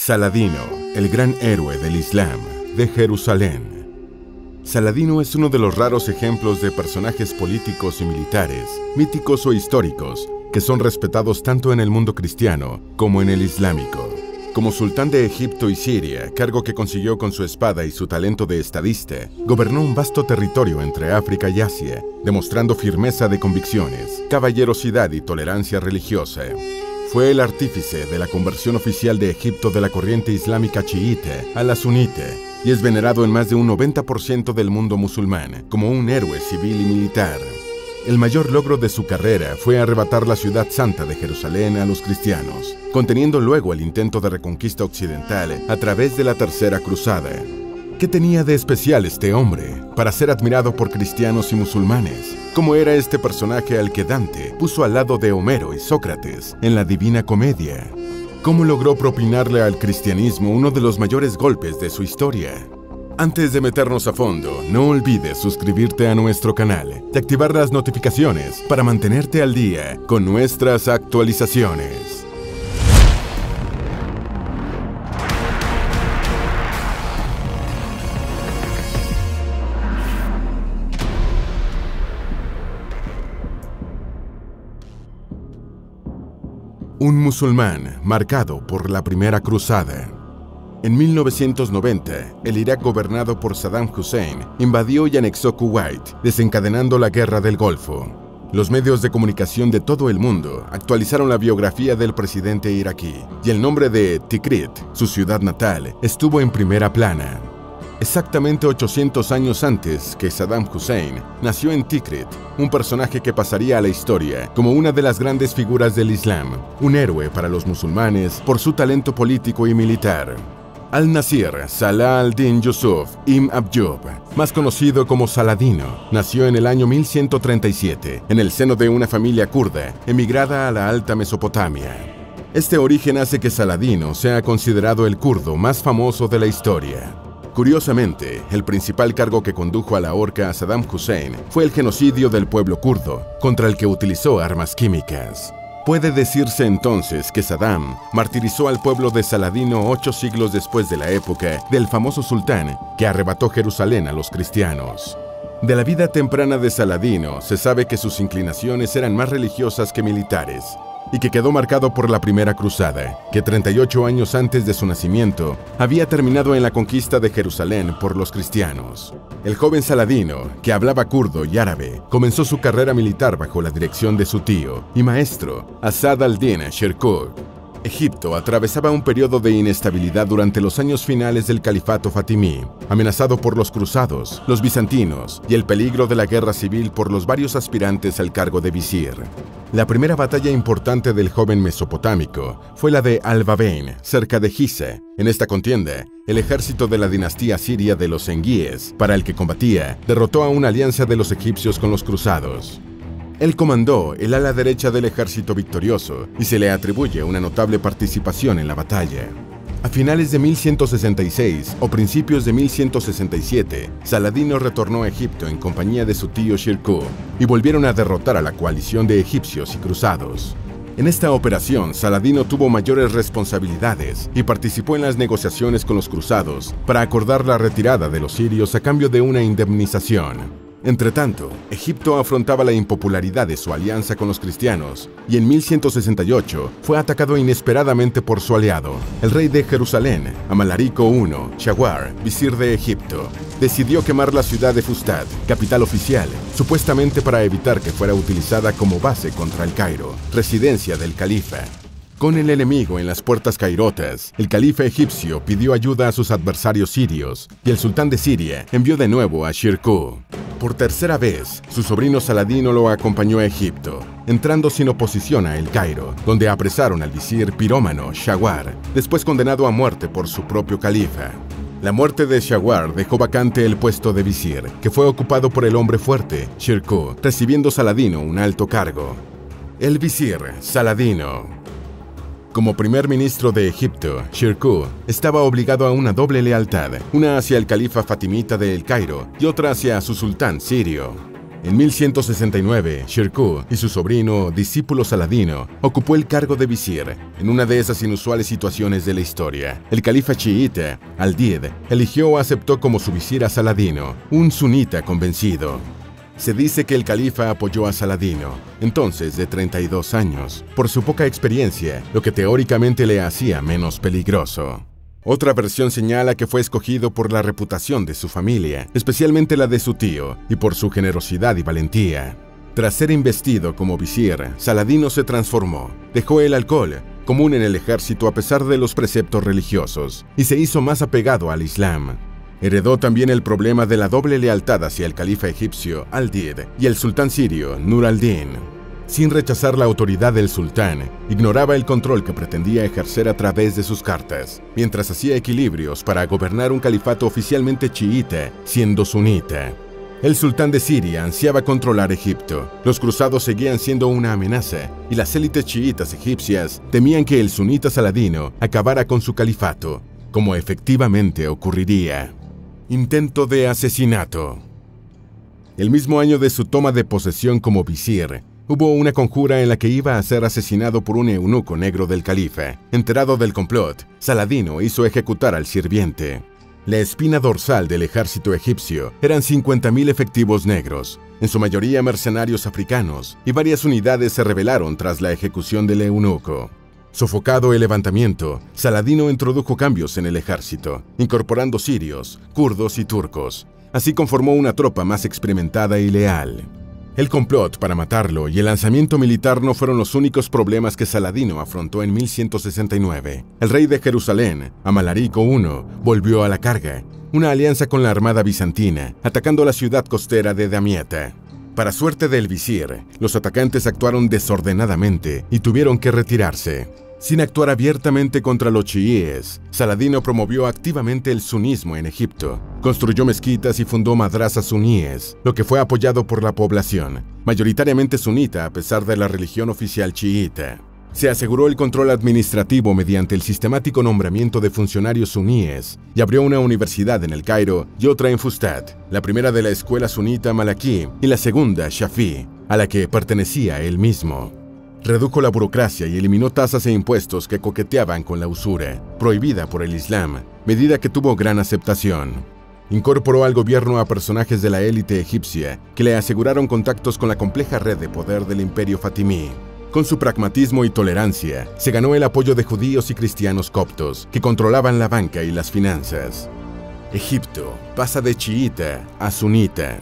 Saladino, el gran héroe del Islam, de Jerusalén. Saladino es uno de los raros ejemplos de personajes políticos y militares, míticos o históricos, que son respetados tanto en el mundo cristiano como en el islámico. Como sultán de Egipto y Siria, cargo que consiguió con su espada y su talento de estadista, gobernó un vasto territorio entre África y Asia, demostrando firmeza de convicciones, caballerosidad y tolerancia religiosa. Fue el artífice de la conversión oficial de Egipto de la corriente islámica chiita a la sunita, y es venerado en más de un 90% del mundo musulmán como un héroe civil y militar. El mayor logro de su carrera fue arrebatar la ciudad santa de Jerusalén a los cristianos, conteniendo luego el intento de reconquista occidental a través de la Tercera Cruzada. ¿Qué tenía de especial este hombre para ser admirado por cristianos y musulmanes? ¿Cómo era este personaje al que Dante puso al lado de Homero y Sócrates en la Divina Comedia? ¿Cómo logró propinarle al cristianismo uno de los mayores golpes de su historia? Antes de meternos a fondo, no olvides suscribirte a nuestro canal y activar las notificaciones para mantenerte al día con nuestras actualizaciones. Un musulmán marcado por la Primera Cruzada. En 1990, el Irak gobernado por Saddam Hussein invadió y anexó Kuwait, desencadenando la Guerra del Golfo. Los medios de comunicación de todo el mundo actualizaron la biografía del presidente iraquí, y el nombre de Tikrit, su ciudad natal, estuvo en primera plana. Exactamente 800 años antes que Saddam Hussein, nació en Tikrit, un personaje que pasaría a la historia como una de las grandes figuras del Islam, un héroe para los musulmanes por su talento político y militar. Al-Nasir Salah al-Din Yusuf ibn Ayyub, más conocido como Saladino, nació en el año 1137, en el seno de una familia kurda, emigrada a la Alta Mesopotamia. Este origen hace que Saladino sea considerado el kurdo más famoso de la historia. Curiosamente, el principal cargo que condujo a la horca a Saddam Hussein fue el genocidio del pueblo kurdo, contra el que utilizó armas químicas. Puede decirse entonces que Saddam martirizó al pueblo de Saladino 8 siglos después de la época del famoso sultán que arrebató Jerusalén a los cristianos. De la vida temprana de Saladino se sabe que sus inclinaciones eran más religiosas que militares, y que quedó marcado por la Primera Cruzada, que 38 años antes de su nacimiento había terminado en la conquista de Jerusalén por los cristianos. El joven Saladino, que hablaba kurdo y árabe, comenzó su carrera militar bajo la dirección de su tío y maestro, Asad al-Din Shirkuh. Egipto atravesaba un periodo de inestabilidad durante los años finales del califato fatimí, amenazado por los cruzados, los bizantinos y el peligro de la guerra civil por los varios aspirantes al cargo de visir. La primera batalla importante del joven mesopotámico fue la de Al-Babein, cerca de Giza. En esta contienda, el ejército de la dinastía siria de los Enguíes, para el que combatía, derrotó a una alianza de los egipcios con los cruzados. Él comandó el ala derecha del ejército victorioso y se le atribuye una notable participación en la batalla. A finales de 1166 o principios de 1167, Saladino retornó a Egipto en compañía de su tío Shirkuh y volvieron a derrotar a la coalición de egipcios y cruzados. En esta operación, Saladino tuvo mayores responsabilidades y participó en las negociaciones con los cruzados para acordar la retirada de los sirios a cambio de una indemnización. Entretanto, Egipto afrontaba la impopularidad de su alianza con los cristianos y en 1168 fue atacado inesperadamente por su aliado, el rey de Jerusalén, Amalarico I, Shawar, visir de Egipto. Decidió quemar la ciudad de Fustat, capital oficial, supuestamente para evitar que fuera utilizada como base contra el Cairo, residencia del califa. Con el enemigo en las puertas cairotas, el califa egipcio pidió ayuda a sus adversarios sirios y el sultán de Siria envió de nuevo a Shirkuh. Por tercera vez, su sobrino Saladino lo acompañó a Egipto, entrando sin oposición a El Cairo, donde apresaron al visir pirómano Shawar, después condenado a muerte por su propio califa. La muerte de Shawar dejó vacante el puesto de visir, que fue ocupado por el hombre fuerte, Shirkuh, recibiendo Saladino un alto cargo. El visir Saladino. Como primer ministro de Egipto, Shirkuh estaba obligado a una doble lealtad, una hacia el califa fatimita de El Cairo y otra hacia su sultán sirio. En 1169, Shirkuh y su sobrino, discípulo Saladino, ocupó el cargo de visir. En una de esas inusuales situaciones de la historia, el califa chiita, Al-Did, eligió o aceptó como su visir a Saladino, un sunita convencido. Se dice que el califa apoyó a Saladino, entonces de 32 años, por su poca experiencia, lo que teóricamente le hacía menos peligroso. Otra versión señala que fue escogido por la reputación de su familia, especialmente la de su tío, y por su generosidad y valentía. Tras ser investido como visir, Saladino se transformó, dejó el alcohol, común en el ejército a pesar de los preceptos religiosos, y se hizo más apegado al Islam. Heredó también el problema de la doble lealtad hacia el califa egipcio Al-Did y el sultán sirio Nur al-Din. Sin rechazar la autoridad del sultán, ignoraba el control que pretendía ejercer a través de sus cartas, mientras hacía equilibrios para gobernar un califato oficialmente chiita, siendo sunita. El sultán de Siria ansiaba controlar Egipto, los cruzados seguían siendo una amenaza, y las élites chiitas egipcias temían que el sunita Saladino acabara con su califato, como efectivamente ocurriría. Intento de asesinato. El mismo año de su toma de posesión como visir, hubo una conjura en la que iba a ser asesinado por un eunuco negro del califa. Enterado del complot, Saladino hizo ejecutar al sirviente. La espina dorsal del ejército egipcio eran 50.000 efectivos negros, en su mayoría mercenarios africanos, y varias unidades se rebelaron tras la ejecución del eunuco. Sofocado el levantamiento, Saladino introdujo cambios en el ejército, incorporando sirios, kurdos y turcos. Así conformó una tropa más experimentada y leal. El complot para matarlo y el lanzamiento militar no fueron los únicos problemas que Saladino afrontó en 1169. El rey de Jerusalén, Amalarico I, volvió a la carga, una alianza con la armada bizantina, atacando la ciudad costera de Damieta. Para suerte del visir, los atacantes actuaron desordenadamente y tuvieron que retirarse. Sin actuar abiertamente contra los chiíes, Saladino promovió activamente el sunismo en Egipto. Construyó mezquitas y fundó madrasas suníes, lo que fue apoyado por la población, mayoritariamente sunita a pesar de la religión oficial chiita. Se aseguró el control administrativo mediante el sistemático nombramiento de funcionarios suníes y abrió una universidad en El Cairo y otra en Fustat, la primera de la escuela sunita Malakí y la segunda Shafi'i, a la que pertenecía él mismo. Redujo la burocracia y eliminó tasas e impuestos que coqueteaban con la usura, prohibida por el Islam, medida que tuvo gran aceptación. Incorporó al gobierno a personajes de la élite egipcia que le aseguraron contactos con la compleja red de poder del imperio fatimí. Con su pragmatismo y tolerancia, se ganó el apoyo de judíos y cristianos coptos que controlaban la banca y las finanzas. Egipto pasa de chiita a sunita.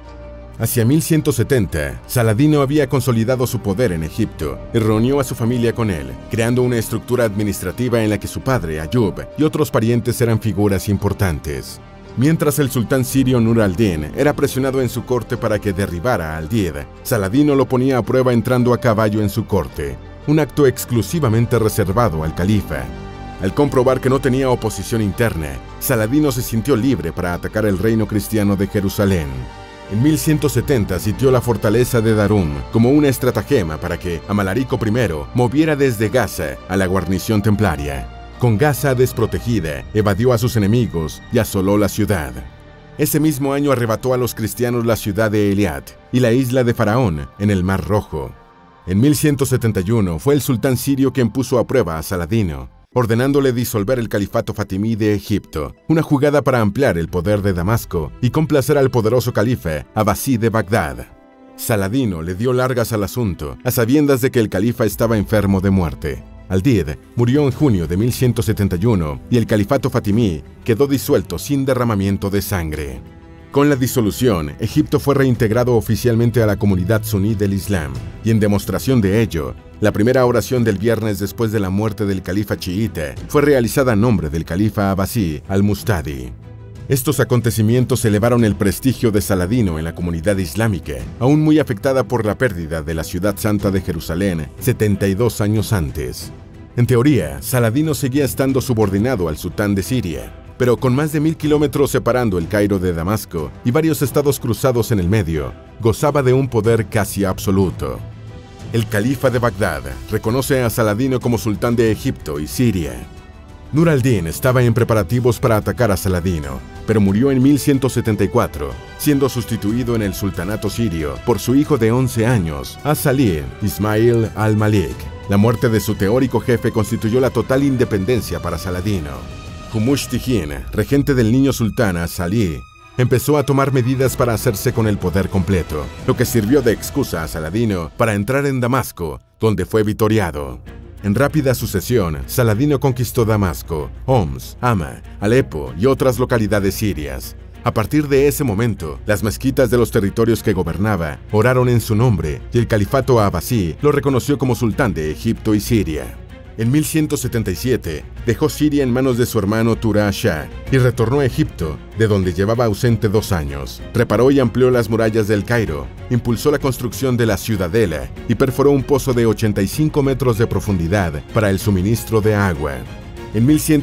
Hacia 1170, Saladino había consolidado su poder en Egipto y reunió a su familia con él, creando una estructura administrativa en la que su padre, Ayub, y otros parientes eran figuras importantes. Mientras el sultán sirio Nur al-Din era presionado en su corte para que derribara a Al-Did, Saladino lo ponía a prueba entrando a caballo en su corte, un acto exclusivamente reservado al califa. Al comprobar que no tenía oposición interna, Saladino se sintió libre para atacar el reino cristiano de Jerusalén. En 1170 sitió la fortaleza de Darum como una estratagema para que Amalarico I moviera desde Gaza a la guarnición templaria. Con Gaza desprotegida, evadió a sus enemigos y asoló la ciudad. Ese mismo año arrebató a los cristianos la ciudad de Eliat y la isla de Faraón en el Mar Rojo. En 1171 fue el sultán sirio quien puso a prueba a Saladino, ordenándole disolver el califato fatimí de Egipto, una jugada para ampliar el poder de Damasco y complacer al poderoso califa Abbasí de Bagdad. Saladino le dio largas al asunto, a sabiendas de que el califa estaba enfermo de muerte. Al-Did murió en junio de 1171 y el califato fatimí quedó disuelto sin derramamiento de sangre. Con la disolución, Egipto fue reintegrado oficialmente a la comunidad suní del Islam, y en demostración de ello, la primera oración del viernes después de la muerte del califa chiita fue realizada a nombre del califa Abbasí al-Mustadi. Estos acontecimientos elevaron el prestigio de Saladino en la comunidad islámica, aún muy afectada por la pérdida de la ciudad santa de Jerusalén 72 años antes. En teoría, Saladino seguía estando subordinado al sultán de Siria, pero con más de 1000 kilómetros separando el Cairo de Damasco y varios estados cruzados en el medio, gozaba de un poder casi absoluto. El califa de Bagdad reconoce a Saladino como sultán de Egipto y Siria. Nur al-Din estaba en preparativos para atacar a Saladino, pero murió en 1174, siendo sustituido en el sultanato sirio por su hijo de 11 años, as-Salih Ismail al-Malik. La muerte de su teórico jefe constituyó la total independencia para Saladino. Hummush-Tihin, regente del niño sultán as-Salih, empezó a tomar medidas para hacerse con el poder completo, lo que sirvió de excusa a Saladino para entrar en Damasco, donde fue vitoreado. En rápida sucesión, Saladino conquistó Damasco, Homs, Hama, Alepo y otras localidades sirias. A partir de ese momento, las mezquitas de los territorios que gobernaba oraron en su nombre y el califato abasí lo reconoció como sultán de Egipto y Siria. En 1177, dejó Siria en manos de su hermano Turá Shah y retornó a Egipto, de donde llevaba ausente 2 años. Reparó y amplió las murallas del Cairo, impulsó la construcción de la ciudadela y perforó un pozo de 85 metros de profundidad para el suministro de agua. En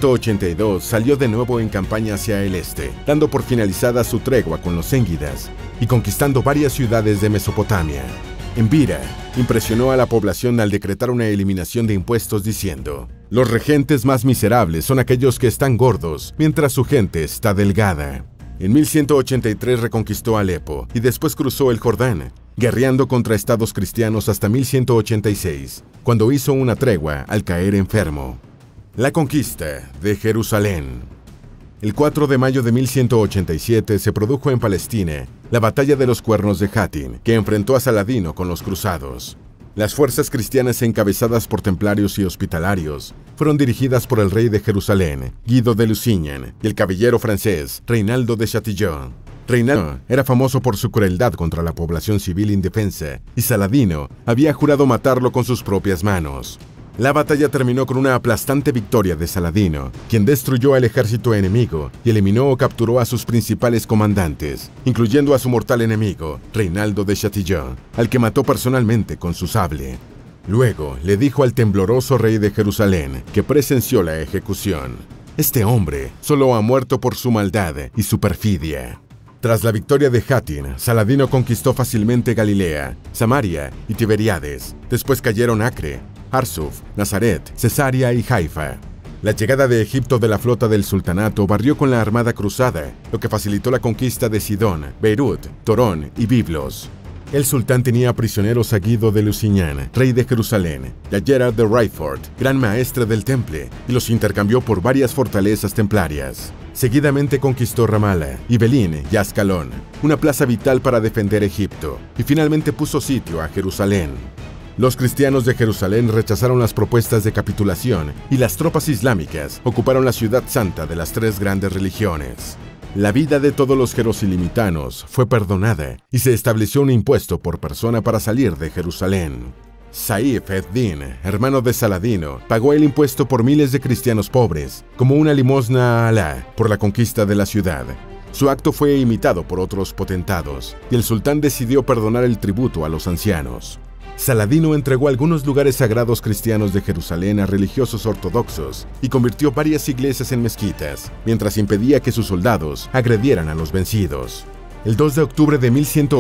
1182 salió de nuevo en campaña hacia el este, dando por finalizada su tregua con los zéngidas y conquistando varias ciudades de Mesopotamia. En Bira, impresionó a la población al decretar una eliminación de impuestos diciendo: «Los regentes más miserables son aquellos que están gordos, mientras su gente está delgada». En 1183 reconquistó Alepo y después cruzó el Jordán, guerreando contra estados cristianos hasta 1186, cuando hizo una tregua al caer enfermo. La conquista de Jerusalén. El 4 de mayo de 1187 se produjo en Palestina la batalla de los Cuernos de Hattin, que enfrentó a Saladino con los cruzados. Las fuerzas cristianas encabezadas por templarios y hospitalarios fueron dirigidas por el rey de Jerusalén, Guido de Lusignan, y el caballero francés, Reinaldo de Chatillon. Reinaldo era famoso por su crueldad contra la población civil indefensa, y Saladino había jurado matarlo con sus propias manos. La batalla terminó con una aplastante victoria de Saladino, quien destruyó al ejército enemigo y eliminó o capturó a sus principales comandantes, incluyendo a su mortal enemigo, Reinaldo de Chatillon, al que mató personalmente con su sable. Luego le dijo al tembloroso rey de Jerusalén, que presenció la ejecución: «Este hombre solo ha muerto por su maldad y su perfidia». Tras la victoria de Hattin, Saladino conquistó fácilmente Galilea, Samaria y Tiberíades. Después cayeron Acre, Arsuf, Nazaret, Cesarea y Haifa. La llegada de Egipto de la flota del sultanato barrió con la armada cruzada, lo que facilitó la conquista de Sidón, Beirut, Torón y Biblos. El sultán tenía prisioneros a Guido de Lusignan, rey de Jerusalén, y a Gerard de Raiford, gran maestre del temple, y los intercambió por varias fortalezas templarias. Seguidamente conquistó Ramala, Ibelín y Ascalón, una plaza vital para defender Egipto, y finalmente puso sitio a Jerusalén. Los cristianos de Jerusalén rechazaron las propuestas de capitulación y las tropas islámicas ocuparon la ciudad santa de las 3 grandes religiones. La vida de todos los jerosalimitanos fue perdonada y se estableció un impuesto por persona para salir de Jerusalén. Saif ed-Din, hermano de Saladino, pagó el impuesto por miles de cristianos pobres, como una limosna a Alá por la conquista de la ciudad. Su acto fue imitado por otros potentados, y el sultán decidió perdonar el tributo a los ancianos. Saladino entregó algunos lugares sagrados cristianos de Jerusalén a religiosos ortodoxos y convirtió varias iglesias en mezquitas, mientras impedía que sus soldados agredieran a los vencidos. El 2 de octubre de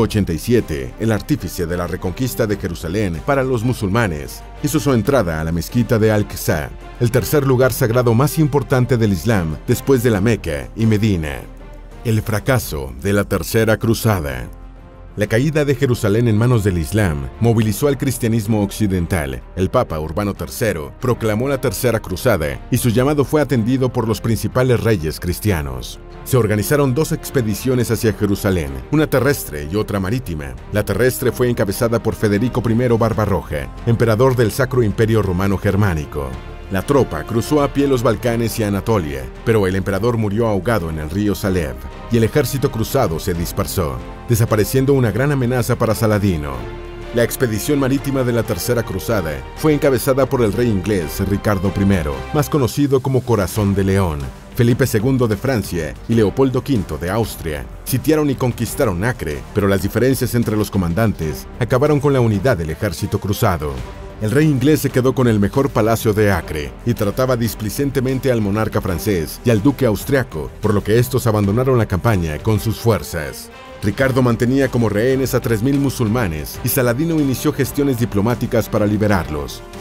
1187, el artífice de la reconquista de Jerusalén para los musulmanes hizo su entrada a la mezquita de Al-Aqsa, el tercer lugar sagrado más importante del Islam después de la Meca y Medina. El fracaso de la Tercera Cruzada. La caída de Jerusalén en manos del Islam movilizó al cristianismo occidental. El Papa Urbano III proclamó la Tercera Cruzada y su llamado fue atendido por los principales reyes cristianos. Se organizaron 2 expediciones hacia Jerusalén, una terrestre y otra marítima. La terrestre fue encabezada por Federico I Barbarroja, emperador del Sacro Imperio Romano Germánico. La tropa cruzó a pie los Balcanes y Anatolia, pero el emperador murió ahogado en el río Saleb, y el ejército cruzado se dispersó, desapareciendo una gran amenaza para Saladino. La expedición marítima de la Tercera Cruzada fue encabezada por el rey inglés Ricardo I, más conocido como Corazón de León. Felipe II de Francia y Leopoldo V de Austria sitiaron y conquistaron Acre, pero las diferencias entre los comandantes acabaron con la unidad del ejército cruzado. El rey inglés se quedó con el mejor palacio de Acre y trataba displicentemente al monarca francés y al duque austriaco, por lo que estos abandonaron la campaña con sus fuerzas. Ricardo mantenía como rehenes a 3000 musulmanes y Saladino inició gestiones diplomáticas para liberarlos.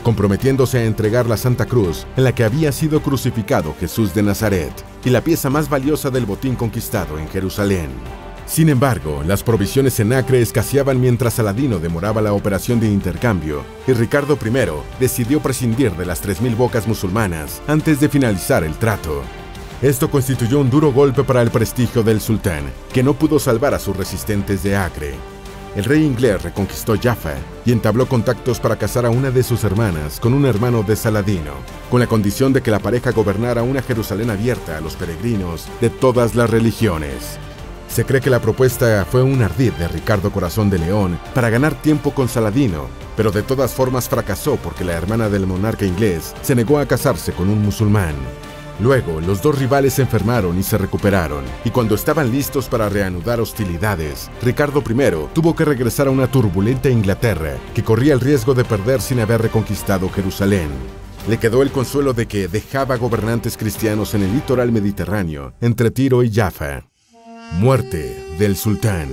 comprometiéndose a entregar la Santa Cruz en la que había sido crucificado Jesús de Nazaret y la pieza más valiosa del botín conquistado en Jerusalén. Sin embargo, las provisiones en Acre escaseaban mientras Saladino demoraba la operación de intercambio, y Ricardo I decidió prescindir de las 3000 bocas musulmanas antes de finalizar el trato. Esto constituyó un duro golpe para el prestigio del sultán, que no pudo salvar a sus resistentes de Acre. El rey inglés reconquistó Jaffa y entabló contactos para casar a una de sus hermanas con un hermano de Saladino, con la condición de que la pareja gobernara una Jerusalén abierta a los peregrinos de todas las religiones. Se cree que la propuesta fue un ardid de Ricardo Corazón de León para ganar tiempo con Saladino, pero de todas formas fracasó porque la hermana del monarca inglés se negó a casarse con un musulmán. Luego, los dos rivales se enfermaron y se recuperaron, y cuando estaban listos para reanudar hostilidades, Ricardo I tuvo que regresar a una turbulenta Inglaterra que corría el riesgo de perder sin haber reconquistado Jerusalén. Le quedó el consuelo de que dejaba gobernantes cristianos en el litoral mediterráneo, entre Tiro y Jaffa. Muerte del sultán.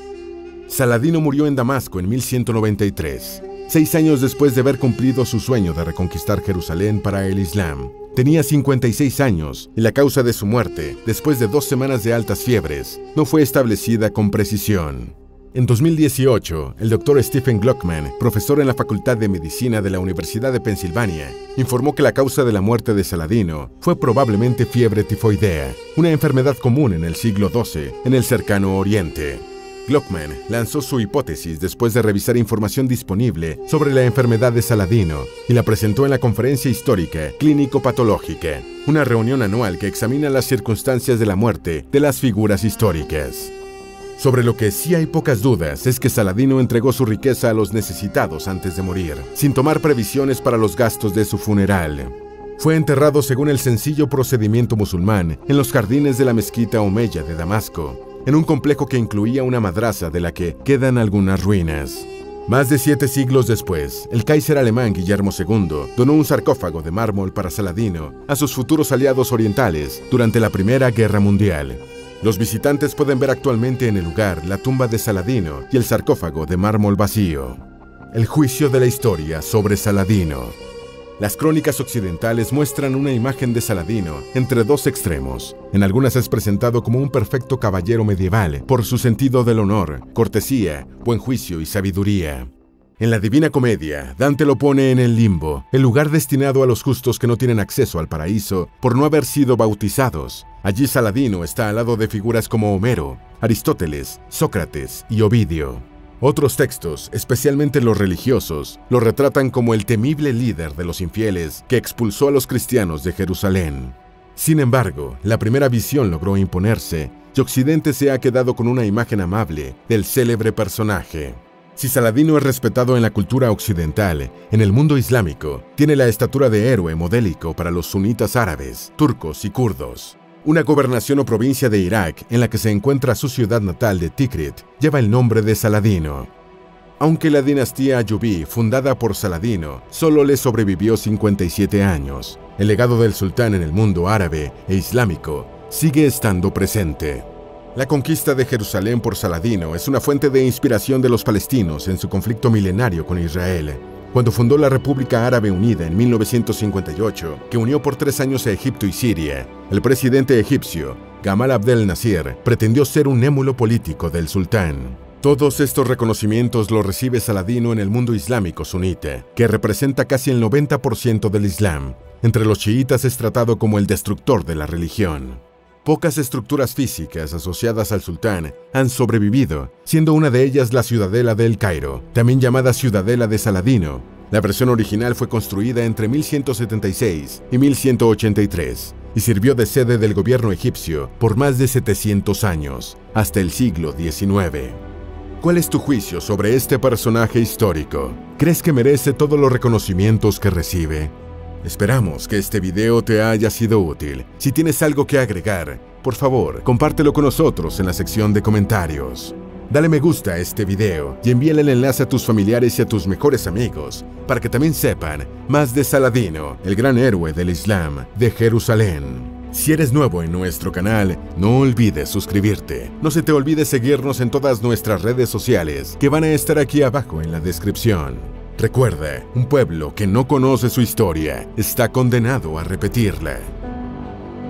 Saladino murió en Damasco en 1193, 6 años después de haber cumplido su sueño de reconquistar Jerusalén para el Islam. Tenía 56 años y la causa de su muerte, después de 2 semanas de altas fiebres, no fue establecida con precisión. En 2018, el Dr. Stephen Glockman, profesor en la Facultad de Medicina de la Universidad de Pensilvania, informó que la causa de la muerte de Saladino fue probablemente fiebre tifoidea, una enfermedad común en el siglo XII en el cercano Oriente. Glockman lanzó su hipótesis después de revisar información disponible sobre la enfermedad de Saladino y la presentó en la Conferencia Histórica Clínico-Patológica, una reunión anual que examina las circunstancias de la muerte de las figuras históricas. Sobre lo que sí hay pocas dudas es que Saladino entregó su riqueza a los necesitados antes de morir, sin tomar previsiones para los gastos de su funeral. Fue enterrado según el sencillo procedimiento musulmán en los jardines de la mezquita omeya de Damasco, en un complejo que incluía una madrasa de la que quedan algunas ruinas. Más de 7 siglos después, el Kaiser alemán Guillermo II donó un sarcófago de mármol para Saladino a sus futuros aliados orientales durante la Primera Guerra Mundial. Los visitantes pueden ver actualmente en el lugar la tumba de Saladino y el sarcófago de mármol vacío. El juicio de la historia sobre Saladino. Las crónicas occidentales muestran una imagen de Saladino entre 2 extremos. En algunas es presentado como un perfecto caballero medieval por su sentido del honor, cortesía, buen juicio y sabiduría. En la Divina Comedia, Dante lo pone en el limbo, el lugar destinado a los justos que no tienen acceso al paraíso por no haber sido bautizados. Allí Saladino está al lado de figuras como Homero, Aristóteles, Sócrates y Ovidio. Otros textos, especialmente los religiosos, lo retratan como el temible líder de los infieles que expulsó a los cristianos de Jerusalén. Sin embargo, la primera visión logró imponerse y Occidente se ha quedado con una imagen amable del célebre personaje. Si Saladino es respetado en la cultura occidental, en el mundo islámico, tiene la estatura de héroe modélico para los sunitas árabes, turcos y kurdos. Una gobernación o provincia de Irak en la que se encuentra su ciudad natal de Tikrit lleva el nombre de Saladino. Aunque la dinastía ayubí, fundada por Saladino, solo le sobrevivió 57 años, el legado del sultán en el mundo árabe e islámico sigue estando presente. La conquista de Jerusalén por Saladino es una fuente de inspiración de los palestinos en su conflicto milenario con Israel. Cuando fundó la República Árabe Unida en 1958, que unió por 3 años a Egipto y Siria, el presidente egipcio, Gamal Abdel Nasser, pretendió ser un émulo político del sultán. Todos estos reconocimientos los recibe Saladino en el mundo islámico sunita, que representa casi el 90% del Islam. Entre los chiitas es tratado como el destructor de la religión. Pocas estructuras físicas asociadas al sultán han sobrevivido, siendo una de ellas la Ciudadela de El Cairo, también llamada Ciudadela de Saladino. La versión original fue construida entre 1176 y 1183 y sirvió de sede del gobierno egipcio por más de 700 años, hasta el siglo XIX. ¿Cuál es tu juicio sobre este personaje histórico? ¿Crees que merece todos los reconocimientos que recibe? Esperamos que este video te haya sido útil. Si tienes algo que agregar, por favor, compártelo con nosotros en la sección de comentarios. Dale me gusta a este video y envíale el enlace a tus familiares y a tus mejores amigos para que también sepan más de Saladino, el gran héroe del Islam de Jerusalén. Si eres nuevo en nuestro canal, no olvides suscribirte. No se te olvide seguirnos en todas nuestras redes sociales que van a estar aquí abajo en la descripción. Recuerde, un pueblo que no conoce su historia está condenado a repetirla.